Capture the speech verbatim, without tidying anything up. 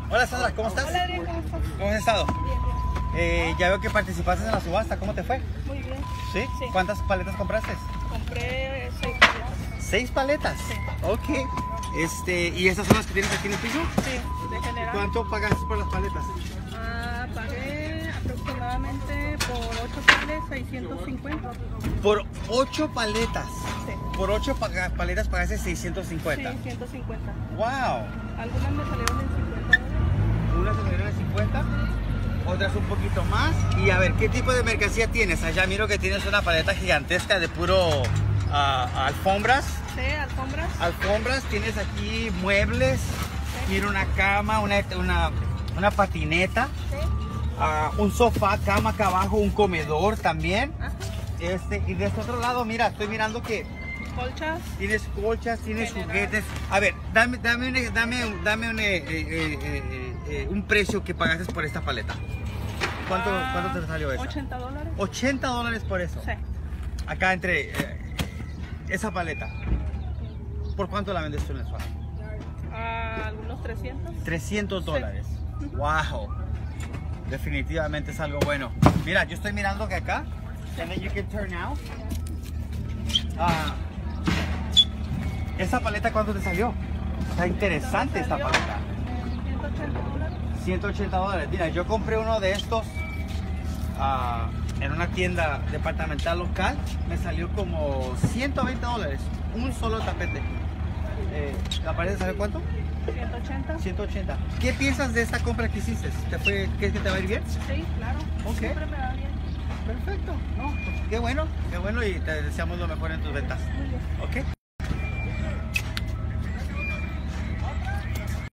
Hola Sandra, ¿cómo estás? Hola Adrián, ¿cómo estás? ¿Cómo has estado? Bien, bien. Eh, ya veo que participaste en la subasta, ¿cómo te fue? Muy bien. ¿Sí? Sí. ¿Cuántas paletas compraste? Compré seis paletas. ¿Seis paletas? Sí. Ok. Este, ¿y estas son las que tienes aquí en el piso? Sí, de general. ¿Cuánto pagaste por las paletas? Ah, pagué aproximadamente por ocho pares seiscientos cincuenta. Por ocho paletas. Sí. Por ocho paga- paletas pagaste seiscientos cincuenta. Sí, ciento cincuenta. ¡Wow! Algunas me salieron en cincuenta dólares. Unas se salieron de cincuenta, otras un poquito más. Y a ver, ¿qué tipo de mercancía tienes? Allá miro que tienes una paleta gigantesca de puro ah, alfombras. Sí, alfombras. Alfombras, tienes aquí muebles, Sí. mira una cama, una, una, una patineta, Sí. ah, un sofá, cama acá abajo, un comedor también. Ajá. Este, y de este otro lado, mira, estoy mirando que Colchas. tienes colchas, tienes General. juguetes. A ver, dame, dame, un, dame, un- dame un, eh, eh, eh, eh, eh, un precio que pagaste por esta paleta. ¿Cuánto, Ah, ¿cuánto te salió eso? ochenta dólares. ochenta dólares por eso. Sí. Acá entre eh, esa paleta. ¿Por cuánto la vendes tú en el suelo? Ah, algunos trescientos. trescientos Sí. dólares. Wow. Definitivamente es algo bueno. Mira, yo estoy mirando que acá. And then you can turn now. Ah, ¿esa paleta cuánto te salió? Está interesante esta Salió paleta. ciento ochenta dólares. ciento ochenta dólares. Mira, yo compré uno de estos ah, en una tienda departamental local. Me salió como ciento veinte dólares. Un solo tapete. Eh, ¿La pared sabe cuánto? ciento ochenta. ciento ochenta. ¿Qué piensas de esta compra que hiciste? ¿Te fue, ¿Crees que te va a ir bien? Sí, claro. Ok. Siempre me va bien. Perfecto. No, pues, qué bueno, qué bueno y te deseamos lo mejor en tus ventas. Muy bien. ¿Ok?